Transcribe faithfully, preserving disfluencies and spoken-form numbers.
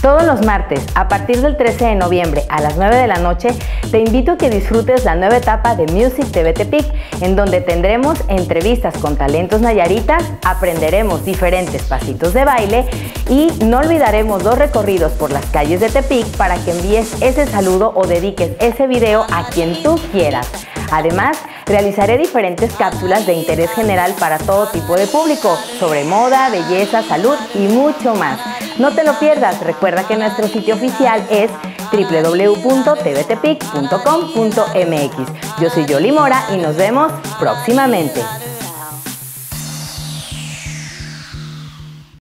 Todos los martes, a partir del trece de noviembre a las nueve de la noche, te invito a que disfrutes la nueva etapa de Music T V Tepic, en donde tendremos entrevistas con talentos nayaritas, aprenderemos diferentes pasitos de baile y no olvidaremos los recorridos por las calles de Tepic para que envíes ese saludo o dediques ese video a quien tú quieras. Además, realizaré diferentes cápsulas de interés general para todo tipo de público, sobre moda, belleza, salud y mucho más. No te lo pierdas, recuerda que nuestro sitio oficial es w w w punto t v tepic punto com punto m x. Yo soy Yoli Mora y nos vemos próximamente.